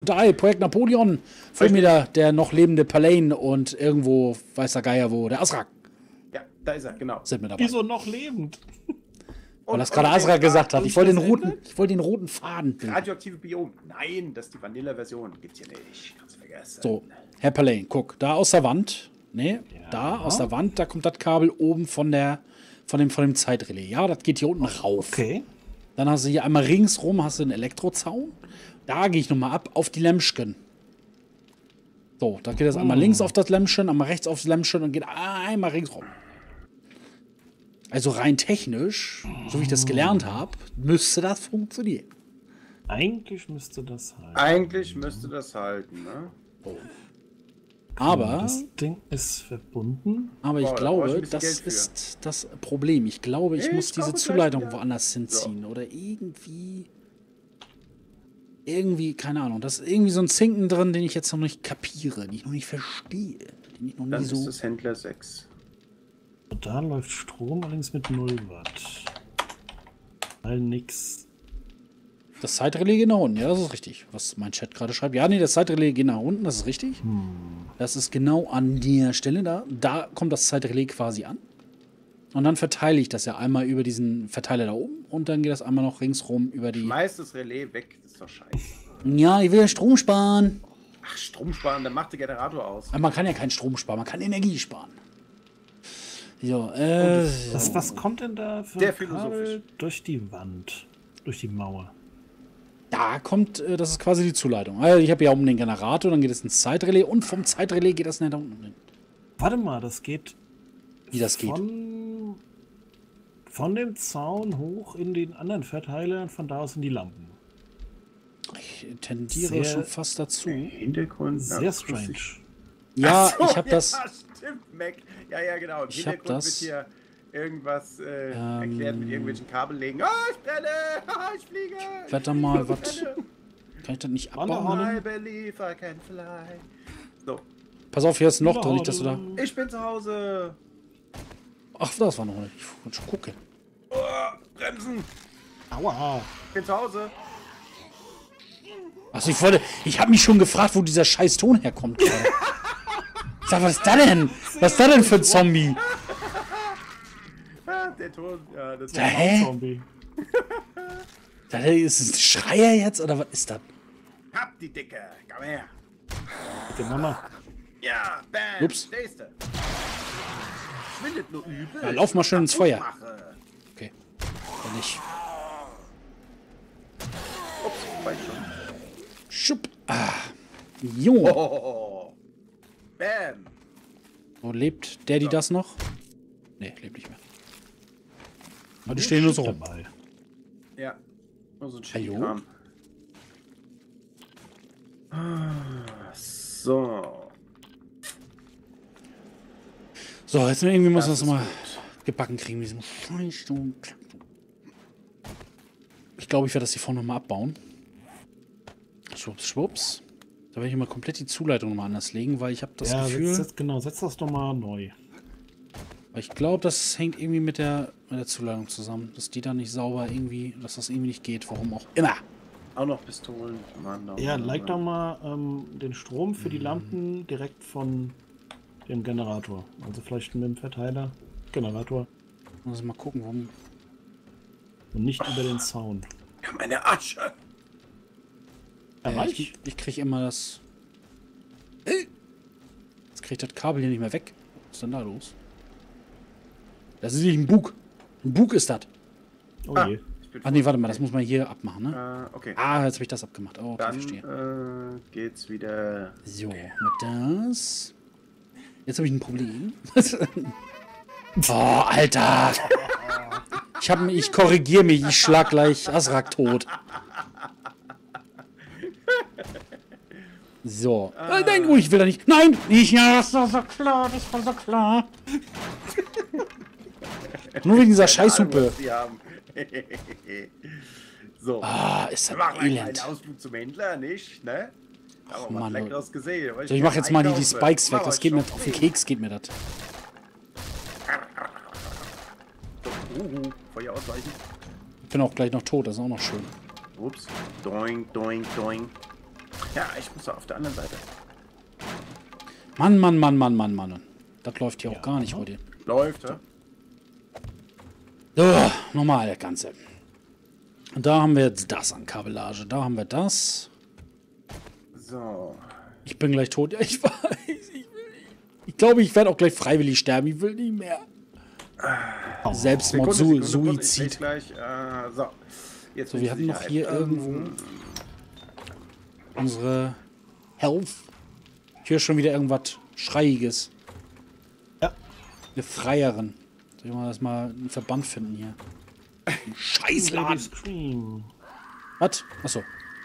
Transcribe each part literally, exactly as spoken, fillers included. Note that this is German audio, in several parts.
Total, Projekt Napoleon. Vor mir der, der noch lebende Palain und irgendwo, weiß der Geier wo, der Azrak. Ja, da ist er, genau. Sind wir dabei. Wieso noch lebend? Weil das gerade Azrak gesagt hat. Ich wollte den roten, ich wollte den roten Faden. Radioaktive Biom. Nein, das ist die Vanilla-Version. Gibt's hier nicht. Kannst vergessen. So, Herr Palain, guck, da aus der Wand. Ne, Ja. da aus der Wand, da kommt das Kabel oben von der, von dem, von dem Zeitrelais. Ja, das geht hier unten rauf. Okay. Dann hast du hier einmal ringsrum hast du einen Elektrozaun. Da gehe ich nochmal ab auf die Lämpchen. So, da geht das einmal links auf das Lämpchen, einmal rechts aufs Lämpchen und geht einmal ringsrum. Also rein technisch, so wie ich das gelernt habe, müsste das funktionieren. Eigentlich müsste das halt. Eigentlich müsste das halten, ne? Aber, Das Ding ist verbunden. aber ich Boah, da brauch ich glaube, ein bisschen das Geld für. ist das Problem. Ich glaube, ich Ich muss diese kaufe gleich Zuleitung wieder. woanders hinziehen. Oder irgendwie. Irgendwie, keine Ahnung. Da ist irgendwie so ein Zinken drin, den ich jetzt noch nicht kapiere, den ich noch nicht verstehe. Den ich noch nie Dann so. ist das Händler sechs. Da läuft Strom allerdings mit null Watt. Weil nix. Das Zeitrelais geht nach unten, ja, das ist richtig. Was mein Chat gerade schreibt. Ja, nee, das Zeitrelais geht nach unten, das ist richtig. Das ist genau an der Stelle da. Da kommt das Zeitrelais quasi an. Und dann verteile ich das ja einmal über diesen Verteiler da oben und dann geht das einmal noch ringsrum über die. Schmeiß das Relais weg, das ist doch scheiße. Ja, ich will ja Strom sparen. Ach, Strom sparen, dann macht der Generator aus. Aber man kann ja keinen Strom sparen, man kann Energie sparen. So, äh. Was, was kommt denn da für Sehr ein Kabel philosophisch. durch die Wand? Durch die Mauer? Da kommt, äh, das ist quasi die Zuleitung. Also ich habe ja oben den Generator, dann geht es ins Zeitrelais und vom Zeitrelais geht das nicht da unten hin. Warte mal, das geht. Wie das geht. Von, von dem Zaun hoch in den anderen Verteiler und von da aus in die Lampen. Ich tendiere Sehr- schon fast dazu. Hintergrund. Sehr ja, strange. Ja, Ach so, ich habe das. Ja, stimmt, Mac. Ja, ja, genau. Im Ich hab Hintergrund das, wird hier irgendwas äh, ähm, erklärt mit irgendwelchen Kabellegen. Ah, ich brenne! Ah, ich fliege! Ich Warte fliege, mal, ich was. brenne. Kann ich das nicht Wanderhorn. abbauen? I believe I can fly. So, Pass auf, hier ist ein Loch drin, nicht, dass du da. ich bin zu Hause. Ach, das war noch nicht. Ich wollte schon gucken. Oh, bremsen! Aua! Ich bin zu Hause. Achso, ich wollte. Ich habe mich schon gefragt, wo dieser scheiß Ton herkommt. gerade. Sag, was ist das denn? Was ist das denn für ein Zombie? Ah, der Ton, ja, das Ja, hä? Zombie. Das ist das ein Schreier jetzt oder was ist das? Hab die Dicke, komm her. Bitte, Mama. Ja, bam, Ups. stehst du. Schwindet nur übel. Ja, lauf mal schön ins Feuer. Mache. Okay. Wenn nicht. Ups, weiß schon. Schupp. Ah. Jo. Oh, bam. Wo lebt Daddy das noch? Nee, lebt nicht mehr. Aber die stehen nur so rum. Dabei. Ja, nur so ein Hallo? Chili-Kram. Ah, so. So, jetzt irgendwie muss Das das mal ist gebacken kriegen. Diesen Scheißton. Ich glaube, ich werde das hier vorne nochmal abbauen. Schwupps, schwupps. Da werde ich mal komplett die Zuleitung nochmal anders legen, weil ich habe das Ja, Gefühl, setz, setz, genau, setz das doch mal neu. weil ich glaube, das hängt irgendwie mit der, mit der Zuleitung zusammen. Dass die da nicht sauber irgendwie, dass das irgendwie nicht geht, warum auch immer. Auch noch Pistolen. Mann, Mann, Ja, Mann, leg Mann. doch mal ähm, den Strom für die Lampen direkt von dem Generator. Also vielleicht mit dem Verteiler. Generator. Muss mal gucken, warum. Und nicht über den Zaun. Ja, meine Asche. Äh, Erreicht? ich ich kriege immer das. Äh, Jetzt kriege ich das Kabel hier nicht mehr weg. Was ist denn da los? Das ist nicht ein Bug. Ein Bug ist das. Oh Ah, je. ich bin Ach nee, warte mal, das muss man hier abmachen, ne? Äh, okay. Ah, jetzt habe ich das abgemacht. Oh, okay, Dann verstehe. äh, geht's wieder. So, mit das. Jetzt habe ich ein Problem. Oh, Alter! Ich, hab, ich korrigiere mich, ich schlag gleich Azrak tot. So. Ah. Nein, oh, ich will da nicht. Nein! Nicht, ja, das war so klar, das war so klar. Nur wegen dieser Scheißhupe. Was die haben. So. Ah, ist Wir das machen einen elend. kleinen Ausflug zum Händler, nicht? Ne? Aber was Mann, Leckeres gesehen. So, ich mach jetzt mal die, die Spikes weg. Mach Das mal geht mir Shopping. auf den Keks, geht mir das. Uhu, Feuer ausweichen. Ich bin auch gleich noch tot, das ist auch noch schön. Ups. Doing, doing, doing. Ja, ich muss auf der anderen Seite. Mann, Mann, Mann, Mann, Mann, Mann. Das läuft hier Ja, auch gar nicht ne? heute. Läuft, ja? So, nochmal das Ganze. Und da haben wir jetzt das an Kabellage. Da haben wir das. So. Ich bin gleich tot. Ja, ich weiß. Ich, will nicht. Ich glaube, ich werde auch gleich freiwillig sterben. Ich will nicht mehr. Oh. Selbstmord, Sekunde, Su Sekunde, ich lese Suizid. gleich. Äh, so. Jetzt So, bin wir ich hatten noch Sicherheit. hier Ähm, irgendwo unsere Health. Ich höre schon wieder irgendwas Schreiiges. Ja. Wir Freieren. Soll ich mal das mal einen Verband finden hier? Ein Scheißladen. Scream. Was? Achso.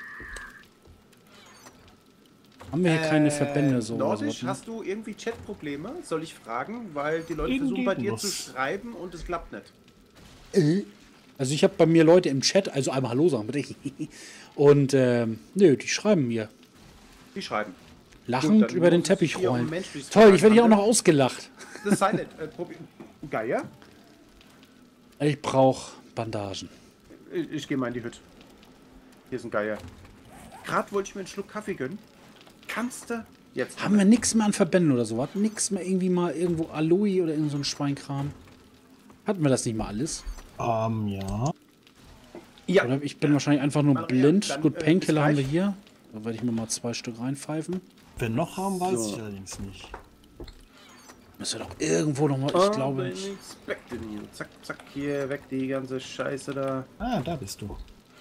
Haben wir hier keine Verbände so oder Nordisch, sowas, ne? hast du irgendwie Chatprobleme? Soll ich fragen? Weil die Leute Eben versuchen bei geht dir was. zu schreiben und es klappt nicht. Also ich habe bei mir Leute im Chat, also einmal Hallo sagen bitte. Und ähm, nö, die schreiben mir. Die schreiben. Lachend Gut, dann über den muss es Teppich hier um rollen. menschliches Toll, ich werde hier auch handeln. noch ausgelacht. The Silent. Äh, probier. Geier? Ich brauche Bandagen. Ich, ich gehe mal in die Hütte. Hier ist ein Geier. Gerade wollte ich mir einen Schluck Kaffee gönnen. Kannst du? Jetzt. Haben wir nichts mehr an Verbänden oder sowas? Nix mehr irgendwie mal irgendwo Aloe oder irgend so ein Schweinkram? Hatten wir das nicht mal alles? Ähm, ja. Ja. Oder ich bin wahrscheinlich einfach nur Maria, blind. dann, Gut, äh, Painkiller bis haben wir gleich. hier. Da werde ich mir mal zwei Stück reinpfeifen. Wenn noch haben, weiß So. ich allerdings nicht. Müssen wir doch irgendwo noch mal. Ich glaube nicht. Expecting you. Zack, zack, hier weg die ganze Scheiße da. Ah, da bist du.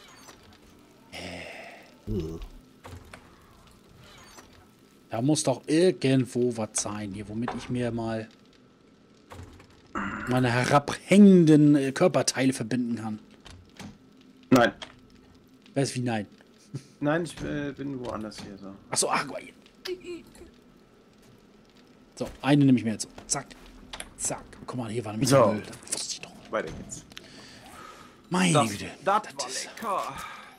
Äh. Da muss doch irgendwo was sein hier, womit ich mir mal meine herabhängenden äh, Körperteile verbinden kann. Nein. Weißt wie nein? Nein, ich äh, bin woanders hier so. Achso, ach, guck mal hier. So, eine nehme ich mir jetzt. Zack. Zack. Guck mal, hier war nämlich So. Müll. Das wusste ich doch. Weiter geht's. Meine Das, Güte. das Das war ist- lecker.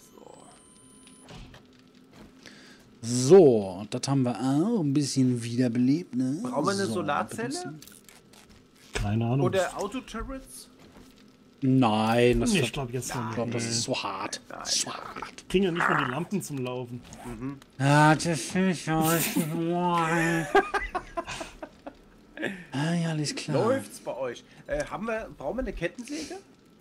So, das haben wir auch ein bisschen wiederbelebt, ne? Brauchen wir eine so, Solarzelle? Keine Ahnung. Oder Autoturrets? Nein, das, Nee, ich ich glaube jetzt noch glaub, nicht. das ist so hart. So hart. Kriegen ja nicht mal die Lampen zum Laufen. Ja, das ist Ah, ja, alles klar. Läuft's bei euch? Äh, haben wir, brauchen wir eine Kettensäge?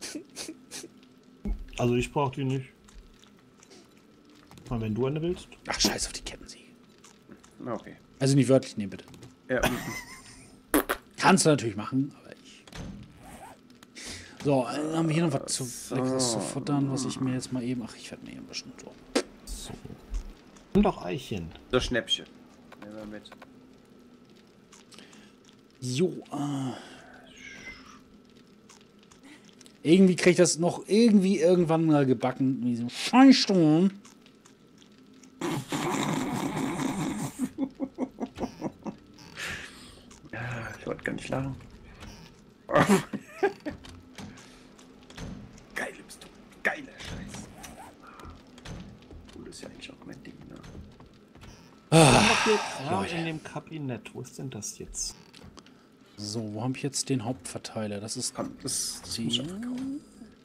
Also ich brauche die nicht. Mal, wenn du eine willst. Ach, scheiß auf die Kettensäge. Okay. Also nicht wörtlich nehmen, bitte. Ja, mm, Kannst du natürlich machen, aber ich. So, dann haben wir hier noch was zu, Leckeres zu futtern, was ich mir jetzt mal eben. Ach, ich werde mir hier ein bisschen so. So. Und doch Eichen. das Schnäppchen. Nehmen wir mit. Jo, äh. Irgendwie krieg ich das noch irgendwie irgendwann mal gebacken. Wie so Scheißsturm. Ich wollte gar nicht lachen. Geil bist du. Geiler Scheiß. Cool ist ja eigentlich auch mein Ding, ne? Ja, in dem Kabinett. Wo ist denn das jetzt? So, wo habe ich jetzt den Hauptverteiler? Das ist. Komm, das, das muss ich auch verkaufen.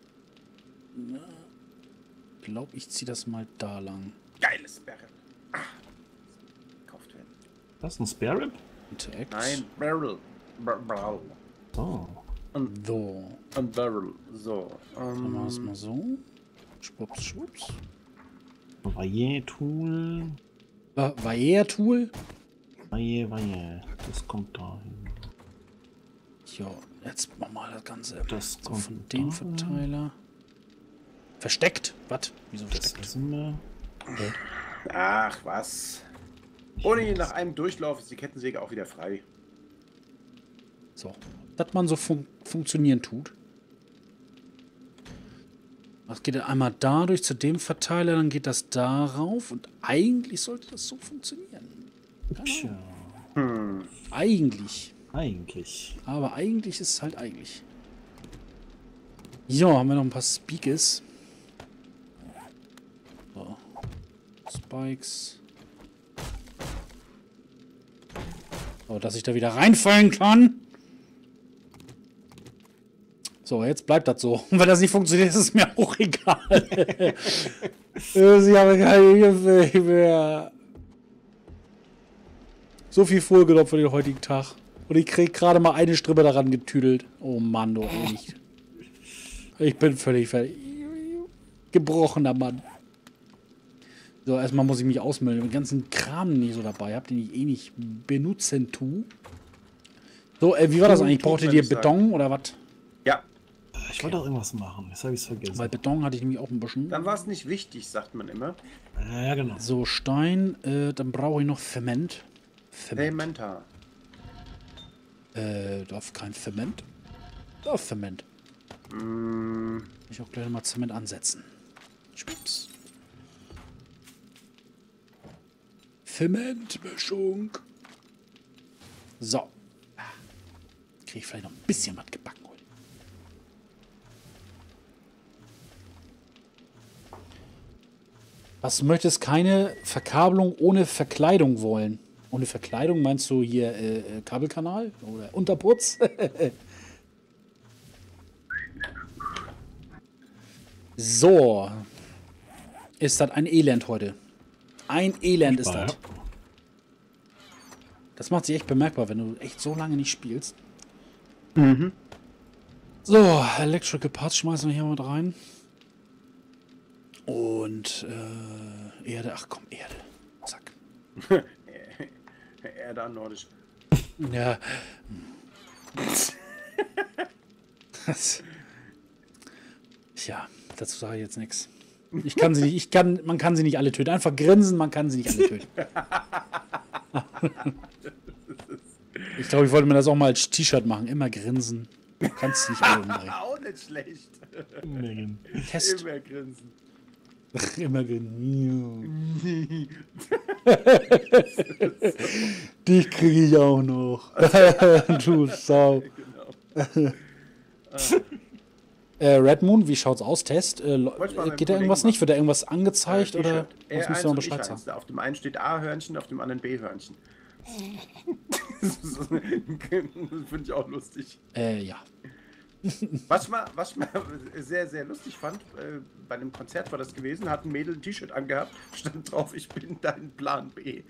Ich glaube, ich ziehe das mal da lang. Geiles Barrel. Ah. Gekauft werden. Das ist ein Spare Rib? Interact. Nein, Barrel. Bar Barrel. So. So, Ein Barrel. So. dann machen wir es Ähm, mal so. Schwupps, schwupps. Vaillé-Tool. Äh, Vaillé-Tool? Vaillé, Vaillé. Das kommt dahin. Ja, jetzt machen wir das Ganze. Das so kommt von dem da. Verteiler. Versteckt? Was? Wieso Das versteckt? wissen wir. ach, was. Ohne nach einem Durchlauf ist die Kettensäge auch wieder frei. So. Dass man so fun funktionieren tut. Das geht dann einmal dadurch zu dem Verteiler, dann geht das darauf und eigentlich sollte das so funktionieren. Tja, Eigentlich. eigentlich. Aber eigentlich ist es halt eigentlich. So, haben wir noch ein paar Speakers. So. Spikes. So, dass ich da wieder reinfallen kann. So, jetzt bleibt das so. Und wenn das nicht funktioniert, ist es mir auch egal. äh, Sie haben keine Hilfe mehr. So viel vorgenommen für den heutigen Tag. Und ich krieg gerade mal eine Strippe daran getüdelt. Oh Mann, du echt. Ich bin völlig fertig. Gebrochener Mann. So, erstmal muss ich mich ausmelden. Den ganzen Kram, den ich so dabei habe, den ich eh nicht benutzen tue. So, äh, wie war das eigentlich? Braucht ihr dir Beton oder was? Ja. Ich wollte auch irgendwas machen. Jetzt habe ich es vergessen. Weil Beton hatte ich nämlich auch ein bisschen. Dann war es nicht wichtig, sagt man immer. Ja, ja, genau. So, Stein. Äh, dann brauche ich noch Zement. Elementa. Äh, darf kein Zement? Darf Zement. Mm. Ich auch gleich mal Zement ansetzen. Schwupps. Zementmischung. So. Kriege ich vielleicht noch ein bisschen was gebacken heute. Was möchtest keine Verkabelung ohne Verkleidung wollen? Ohne Verkleidung meinst du hier äh, Kabelkanal oder Unterputz? So. Ist das ein Elend heute? Ein Elend ist das. Das macht sich echt bemerkbar, wenn du echt so lange nicht spielst. Mhm. So, Electrical Parts schmeißen wir hier mit rein. Und äh, Erde, ach komm, Erde. Zack. Erde an Nordisch. Ja. Das, ja, dazu sage ich jetzt nichts. Ich kann sie nicht, ich kann, man kann sie nicht alle töten. Einfach grinsen, man kann sie nicht alle töten. Ich glaube, ich wollte mir das auch mal als T-Shirt machen. Immer grinsen. Du kannst nicht alle umbringen. Auch nicht schlecht. Nee. Test. Immer grinsen. Immer grinsen. Dich kriege ich auch noch. Du Sau. Genau. Äh, Red Moon, wie schaut's aus? Test? Äh, Wollte ich mal mit geht da dem irgendwas Kollegen nicht? Wird da irgendwas angezeigt Äh, oder T-Shirt. was Er müsst ihr eins mal und ich Bescheid eins. sagen? Auf dem einen steht A-Hörnchen, auf dem anderen B-Hörnchen. Finde ich auch lustig. Äh, ja. Was ich mal, was ich mal sehr, sehr lustig fand, äh, bei einem Konzert war das gewesen, hat ein Mädel ein T-Shirt angehabt, stand drauf, ich bin dein Plan B.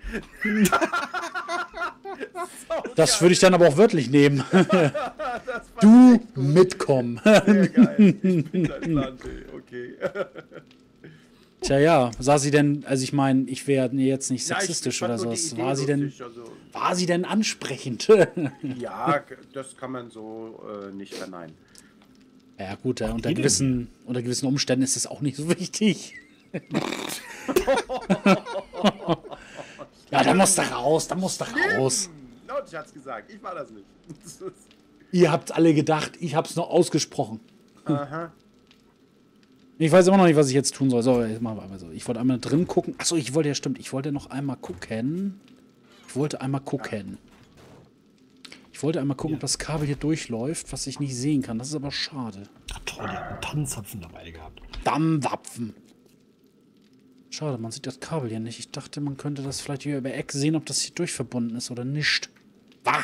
Das würde ich dann aber auch wörtlich nehmen. Das fand Du ich echt gut. mitkommen. Sehr geil. Ich bin dein Plan B, okay. Tja, ja. Sah sie denn, also ich meine, ich wäre jetzt nicht Ja, ich sexistisch fand oder nur die sowas. Idee War sie denn, lustig, also, war sie denn ansprechend? ja, das kann man so äh, nicht verneinen. Ja gut, äh, unter die gewissen, unter gewissen Umständen ist es auch nicht so wichtig. Ja, da muss da raus, da muss da raus. Laut, ich hat's gesagt, ich war das nicht. Das ist, Ihr habt alle gedacht, ich hab's nur ausgesprochen. aha. Ich weiß immer noch nicht, was ich jetzt tun soll. So, jetzt machen wir einmal so. Ich wollte einmal drin gucken. Achso, ich wollte ja, stimmt. Ich wollte noch einmal gucken. Ich wollte einmal gucken. Ich wollte einmal gucken, ob das Kabel hier durchläuft, was ich nicht sehen kann. Das ist aber schade. Ach toll, die haben einen Tannenzapfen dabei gehabt. Dammwapfen. Schade, man sieht das Kabel hier nicht. Ich dachte, man könnte das vielleicht hier über Eck sehen, ob das hier durchverbunden ist oder nicht. Wah!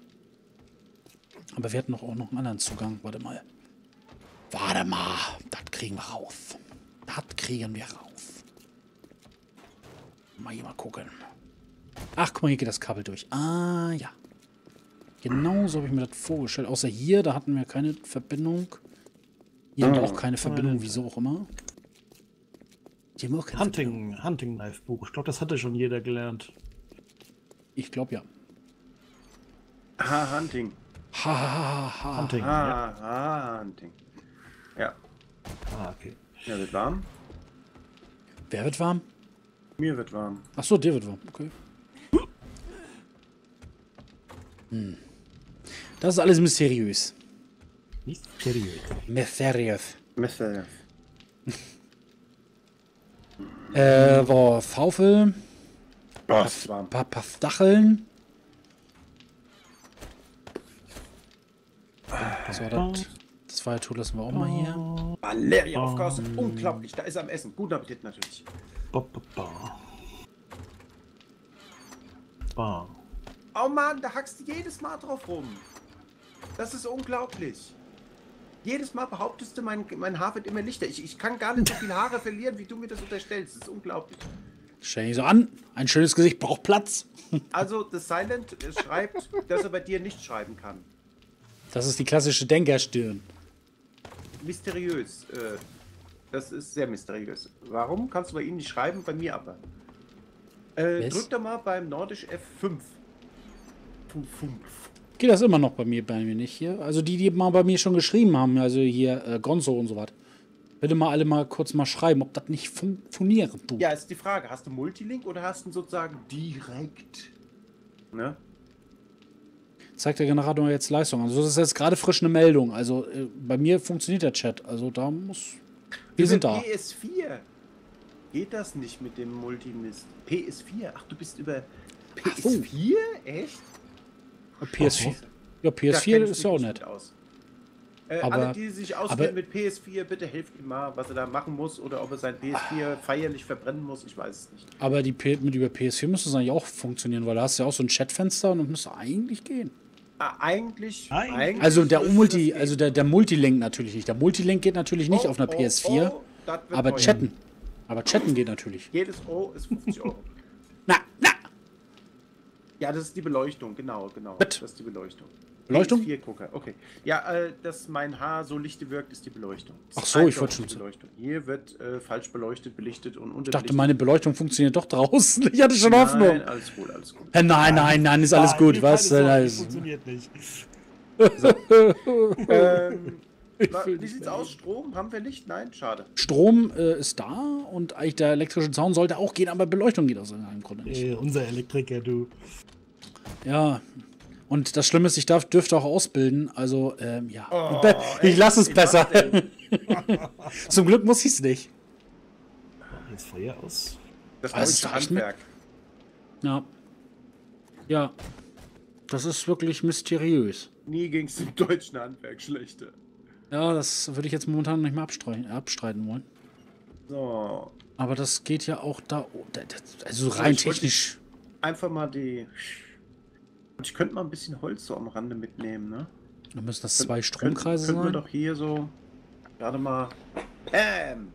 Aber wir hatten doch auch noch einen anderen Zugang. Warte mal. Warte mal. Das kriegen wir raus. Das kriegen wir raus. Mal hier mal gucken. Ach, guck mal, hier geht das Kabel durch. Ah, ja. Genau so habe ich mir das vorgestellt. Außer hier, da hatten wir keine Verbindung. Hier haben wir auch keine Verbindung, wieso auch immer. Hier haben wir auch keine Verbindung. Hunting, Hunting Knife Buch. Ich glaube, das hatte schon jeder gelernt. Ich glaube ja. Ha, Hunting. Ha, ha, ha, ha. Hunting, ja. Ha, ha, Hunting. Ja. Ah, okay. Mir wird warm. Wer wird warm? Mir wird warm. Achso, dir wird warm. Okay. Hm. Das ist alles mysteriös. Nicht seriös. Mysteriös. Messer. Äh, boah, Faufel. Boah, ist warm. Paar, paar Stacheln. So, das, das Feuertool lassen wir auch mal hier. Valeria aufgehaust. Unglaublich. Da ist er am Essen. Guten Appetit natürlich. Ba, ba, ba. Ba. Oh Mann, da hackst du jedes Mal drauf rum. Das ist unglaublich. jedes Mal behauptest du, mein, mein Haar wird immer lichter. Ich, ich kann gar nicht so viele Haare verlieren, wie du mir das unterstellst. Das ist unglaublich. Stell dich so an. Ein schönes Gesicht braucht Platz. Also, The Silent schreibt, dass er bei dir nicht schreiben kann. Das ist die klassische Denkerstirn. Mysteriös. Äh, das ist sehr mysteriös. Warum kannst du bei ihm nicht schreiben, bei mir aber? Äh, drück doch mal beim Nordisch F fünf. Geht das immer noch bei mir, bei mir nicht hier? Also die, die mal bei mir schon geschrieben haben, also hier äh, Gonzo und so was. Bitte mal alle mal kurz mal schreiben, ob das nicht fun funktioniert. Du. Ja, ist die Frage. Hast du Multilink oder hast du sozusagen direkt? Ne? Zeigt der Generator jetzt Leistung. Also das ist jetzt gerade frisch eine Meldung. Also äh, bei mir funktioniert der Chat. Also da muss... Wir Über sind da. P S vier geht das nicht mit dem Multimist. P S vier? Ach, du bist über P S vier? Echt? P S vier. Ja, P S vier ist ja auch nett. Aus. Äh, aber, alle, die sich auskennen aber, mit P S vier, bitte helft ihm mal, was er da machen muss oder ob er sein P S vier feierlich verbrennen muss, ich weiß es nicht. Aber die P mit über P S vier müsste es eigentlich auch funktionieren, weil da hast du ja auch so ein Chatfenster und das müsste eigentlich gehen. Ah, eigentlich, Nein. eigentlich. Also der Multi, also der, der Multilink natürlich nicht. Der Multilink geht natürlich nicht oh, auf einer oh, P S vier, oh, das wird aber teuer. chatten. Aber chatten geht natürlich. Jedes O ist fünfzig Euro. Na, na! Ja, das ist die Beleuchtung, genau, genau. Was? Das ist die Beleuchtung. Beleuchtung? P S vier Gucker, okay. Ja, äh, dass mein Haar so lichte wirkt, ist die Beleuchtung. Das Ach ist so, ich eindeutig wollte schon die so. Beleuchtung. Hier wird äh, falsch beleuchtet, belichtet und Ich dachte, unterbelichtet. meine Beleuchtung funktioniert doch draußen. Ich hatte schon Nein, Hoffnung. alles gut, alles gut. Äh, Nein, nein, nein, ist alles Nein, gut. keine Was? Sorge, Äh, das ist- funktioniert nicht. ähm, Ich wa- will wie nicht sieht's mehr aus? Strom? Haben wir nicht? Nein, schade. Strom äh, ist da und eigentlich der elektrische Zaun sollte auch gehen, aber Beleuchtung geht aus irgendeinem Grunde nicht. Äh, unser Elektriker, du. Ja. Und das Schlimme ist, ich darf, dürfte auch ausbilden. Also, ähm, ja. Oh, ich echt? lasse es Wie besser. was denn? Zum Glück muss ich es nicht. Jetzt Feuer aus. Das Ah, das ist deutsche doch echt mit- Handwerk. Ja. Ja. Das ist wirklich mysteriös. Nie ging es im deutschen Handwerk schlechter. Ja, das würde ich jetzt momentan nicht mehr abstreiten, abstreiten wollen. So. Aber das geht ja auch da. Also rein Ich wollte- technisch. Einfach mal die. Und ich könnte mal ein bisschen Holz so am Rande mitnehmen, ne? Da müssen das Könnt- zwei Stromkreise Könnten wir sein. doch hier so gerade mal. Ähm.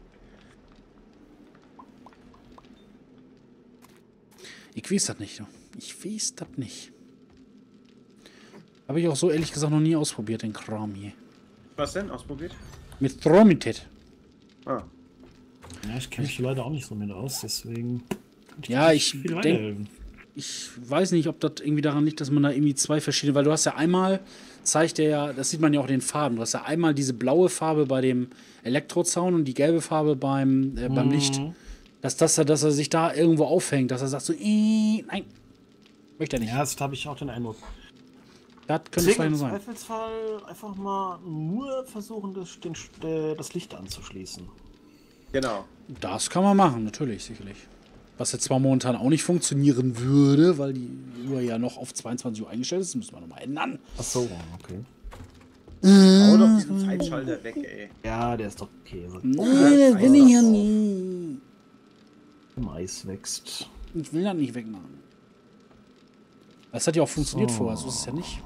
Ich weiß das nicht. Ich weiß das nicht. Habe ich auch so ehrlich gesagt noch nie ausprobiert, den Kram hier. Was denn? Ausprobiert? Mit Stromität. Ah. Ja, ich kenne mich leider auch nicht so mit aus, deswegen. Ja, ich Viel denke, weiterhelfen. ich weiß nicht, ob das irgendwie daran liegt, dass man da irgendwie zwei verschiedene, weil du hast ja einmal, zeigt der ja, das sieht man ja auch in den Farben, du hast ja einmal diese blaue Farbe bei dem Elektrozaun und die gelbe Farbe beim, äh, beim Mhm. Licht. Dass, das, dass er sich da irgendwo aufhängt, dass er sagt so, äh, nein, möchte er nicht. Ja, das habe ich auch den Eindruck. Das könnte Deswegen vielleicht im sein. Zweifelsfall einfach mal nur versuchen, das, den, äh, das Licht anzuschließen. Genau. Das kann man machen, natürlich, sicherlich. Was jetzt zwar momentan auch nicht funktionieren würde, weil die Uhr ja noch auf zweiundzwanzig Uhr eingestellt ist, das müssen wir nochmal ändern. Ach so, okay. Hau doch diesen Zeitschalter weg, ey. Ja, der ist doch Käse. Nein, das will ich ja nie. Im Eis wächst. Ich will das nicht wegmachen. Das hat ja auch funktioniert So. vorher, so ist es ja nicht.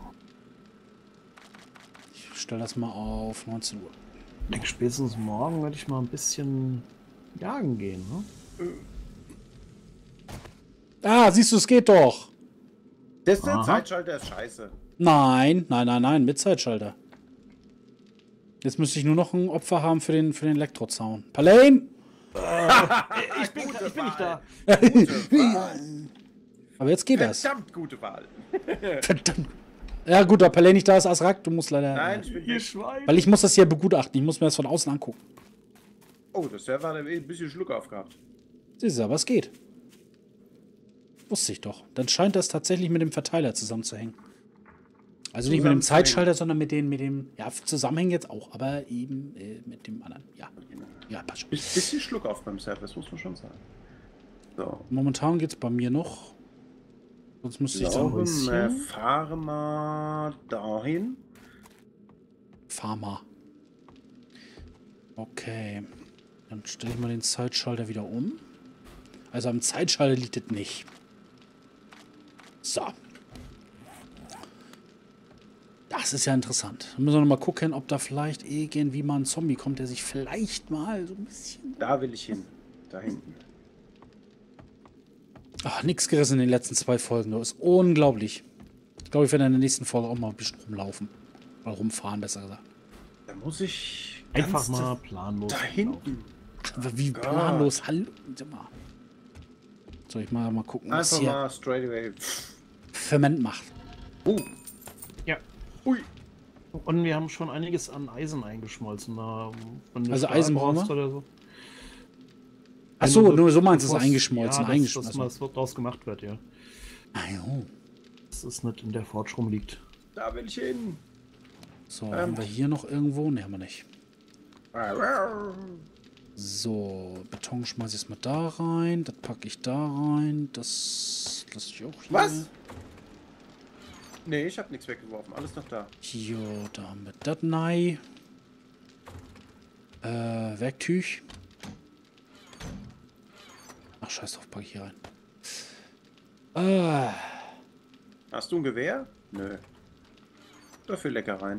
Ich stelle das mal auf neunzehn Uhr. Ich denke, spätestens morgen werde ich mal ein bisschen jagen gehen, ne? Ah, siehst du, es geht doch. Das ist der Aha. Zeitschalter ist scheiße. Nein, nein, nein, nein, mit Zeitschalter. Jetzt müsste ich nur noch ein Opfer haben für den, für den Elektrozaun. Palane! Ich bin, Ich bin nicht da. Aber jetzt geht das. Verdammt gute Wahl. Verdammt. Ja gut, da Palane nicht da ist, Asrak, du musst leider... Nein, ich bin Ihr hier. Schwein. Weil ich muss das hier begutachten. Ich muss mir das von außen angucken. Oh, das Server hat ein bisschen Schluck aufgehabt. Siehst du, aber es geht. Wusste ich doch. Dann scheint das tatsächlich mit dem Verteiler zusammenzuhängen. Also nicht mit dem Zusammenzuhängen. Zeitschalter, sondern mit den, mit dem, ja, zusammenhängen jetzt auch, aber eben äh, mit dem anderen. Ja, ja, passt schon. Biss- Bisschen Schluck auf beim Server, das muss man schon sagen. So. Momentan geht es bei mir noch. Sonst müsste ich Ich sagen, glaube, bisschen. wir fahren mal dahin. Pharma. Okay. Dann stelle ich mal den Zeitschalter wieder um. Also am Zeitschalter liegt es nicht. So. Das ist ja interessant. Da müssen wir noch mal gucken, ob da vielleicht irgendwie mal ein Zombie kommt, der sich vielleicht mal so ein bisschen... Da will ich hin. Da hinten. Ach, nichts gerissen in den letzten zwei Folgen. Das ist unglaublich. Ich glaube, ich werde in der nächsten Folge auch mal ein bisschen rumlaufen. Mal rumfahren, besser gesagt. Da muss ich Einfach mal planlos. da hinten. Wie Gott. planlos. Hallo. Soll ich mal, mal gucken, was Einfach hier mal straight away. Ferment macht. Oh. Ja. Ui. Und wir haben schon einiges an Eisen eingeschmolzen. Da, wenn du Also Stahl Eisen brauchen brauchst wir? oder so. Ach Wenn so, du nur so meinst du es bevor- eingeschmolzen. Ja, dass, eingeschmolzen. dass mal das draus gemacht wird, ja. Ah, jo. Dass es nicht in der Forge rumliegt. Da will ich hin. So, Ähm. haben wir hier noch irgendwo? Ne, haben wir nicht. So, Beton schmeiße ich jetzt mal da rein. Das packe ich da rein. Das lasse ich auch hier. Was? Nee, ich habe nichts weggeworfen. Alles noch da. Jo, da haben wir das rein. Äh, Werktüch. Ach, scheiß drauf, packe ich hier rein. Ah. Hast du ein Gewehr? Nö. Dafür lecker rein.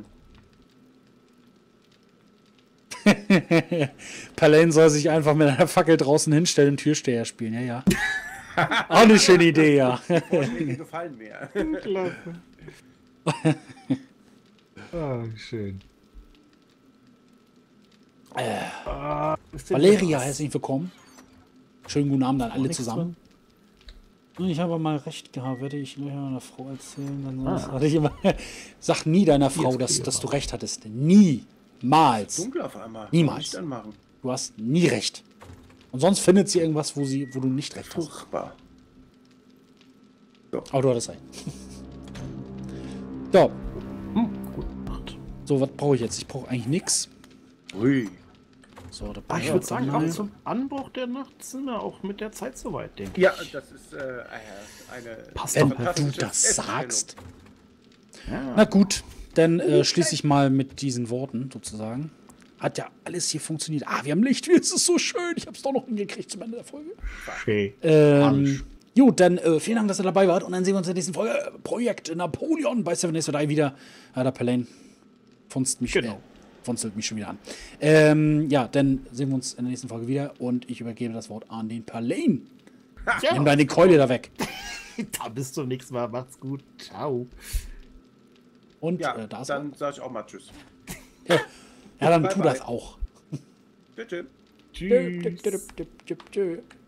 Palain soll sich einfach mit einer Fackel draußen hinstellen und Türsteher spielen. Ja, ja. Auch eine schöne Idee, ja. Vorschläge gefallen mir. Klasse. Ah, schön. Ah, ist denn Valeria, was? herzlich willkommen. Schönen guten Abend an alle Nichts zusammen. drin? Ich habe mal recht gehabt, werde ich nur einer Frau erzählen. Dann Ah. hatte ich immer, sag nie deiner Frau, Jetzt dass, kriege ich dass du aber. recht hattest. Niemals. Dunkel auf einmal. Niemals. Nicht anmachen. Du hast nie recht. Und sonst findet sie irgendwas, wo, sie, wo du nicht recht hast. Furchtbar. Aber du hattest recht. So, Hm, gut gemacht. so was brauche ich jetzt? Ich brauche eigentlich nichts. Ui. So, da Ah, brauche ich würde sagen, auch mal- zum Anbruch der Nacht sind wir auch mit der Zeit soweit, denke ich. Ja, das ist äh, eine Passt Wenn doch du perfekt. das sagst. Ja. Na gut, dann äh, schließe ich mal mit diesen Worten sozusagen. Hat ja alles hier funktioniert. Ah, wir haben Licht, es ist so schön. Ich habe es doch noch hingekriegt zum Ende der Folge. Schön. Ähm, gut, dann äh, vielen Dank, dass ihr dabei wart. Und dann sehen wir uns in der nächsten Folge. Äh, Projekt Napoleon bei Seven Days to Die wieder. Ja, der Palain funzt mich, Genau. äh, funzelt mich schon wieder an. Ähm, ja, dann sehen wir uns in der nächsten Folge wieder. Und ich übergebe das Wort an den Palain. Ja. Nimm deine Keule da weg. Da bis zum nächsten Mal. Macht's gut. Ciao. Und Ja, äh, da ist dann sage ich auch mal Tschüss. ja, dann Bye, tu bye. das auch. Bitte. Tschüss. Tschüss.